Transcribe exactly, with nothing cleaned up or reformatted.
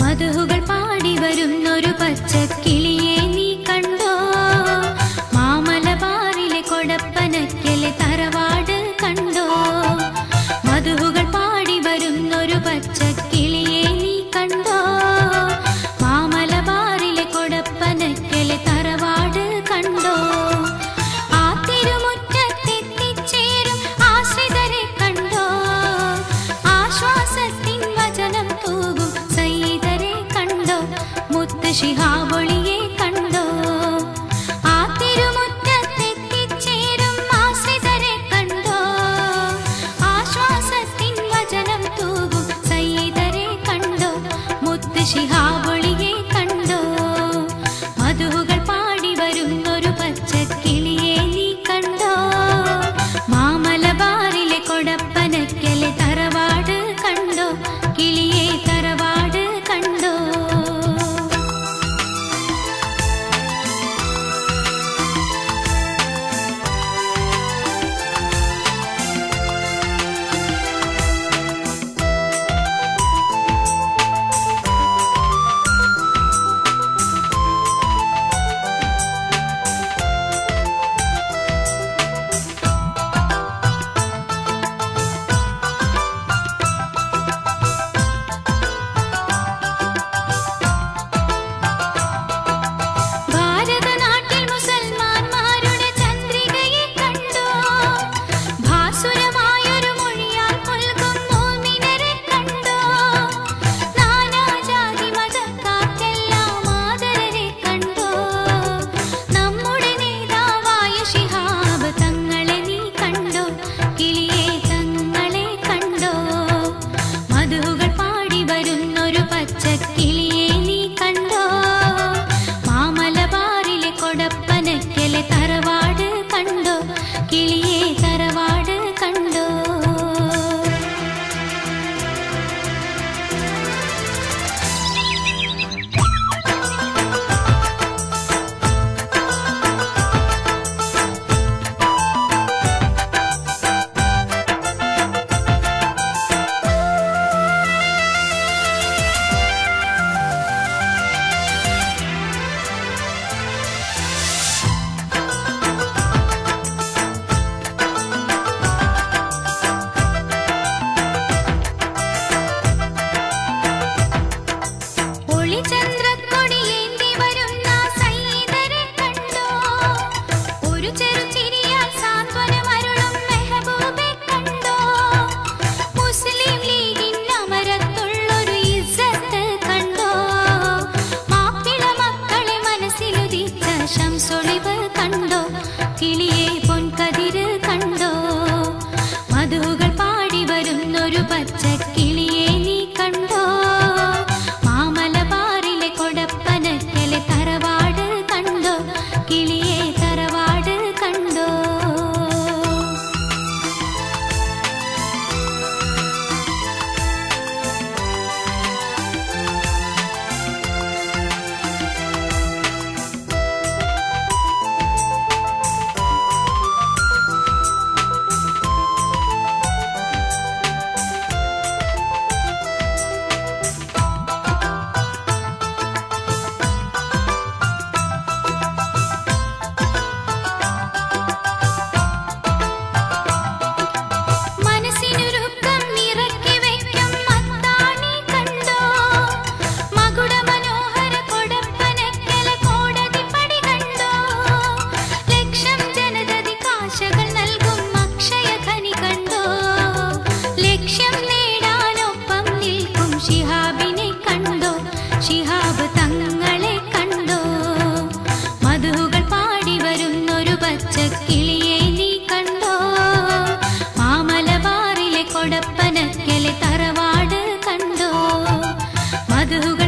മധുഹുകൾ പാടി വരുന്നൊരു പച്ചക്കിളിയെ നീ കണ്ടോ? മാമലബാറിലെ കൊടപ്പനക്കലെ തറവാട് കണ്ടോ? മധുഹുകൾ പാടി വരുന്നൊരു പച്ചക്കിളിയെ നീ കണ്ടോ? മാമലബാറിലെ കൊടപ്പനക്കലെ തറവാട് കണ്ടോ? ആ തിരുമുറ്റത്തെത്തിച്ചേരും ആശ്രിതരെ കണ്ടോ? ആശ്വാസത്തിൻ വചനം തൂകും സയ്യിദരെ കണ്ടോ? മുത്ത് ശിഹാബൊളിയെ കണ്ടോ? ആ തിരുമുറ്റത്തെത്തിച്ചേരും ആശ്രിതരെ കണ്ടോ? ആശ്വാസത്തിൻ വചനം തൂകും സയ്യിദരെ കണ്ടോ? മുത്ത് ശിഹാബൊളിയെ കണ്ടോ? മധുഹുകൾ പാടി വരുന്നൊരു പച്ചക്കിളിയെ നീ കണ്ടോ? മാമലബാറിലെ കൊടപ്പനക്കലെ തറവാട് കണ്ടോ? കിളിയെ തറവാട് കണ്ടോ? പച്ചക്കിളിയെ നീ കണ്ടോ? മാമലബാറിലെ കൊടപ്പനക്കലെ തറവാട് കണ്ടോ? കിളിയെ തറവാട് കണ്ടോ? ശംസൊളിവ് കണ്ടോ? കിളിയെ പൊൻകതിര് കണ്ടോ? മധുഹുകൾ പാടി വരുന്നൊരു പച്ചക്കിളിയെ നീ കണ്ടോ? മാമലബാറിലെ കൊടപ്പനക്കലെ തറവാട് കണ്ടോ? കിളിയെ തറവാട് കണ്ടോ? ശിഹാബ് തങ്ങളെ കണ്ടോ? മധുഹുകൾ പാടി വരുന്നൊരു പച്ചക്കിളിയെ നീ കണ്ടോ? മാമലബാറിലെ കൊടപ്പനക്കലെ തറവാട് കണ്ടോ? മധുഹുകൾ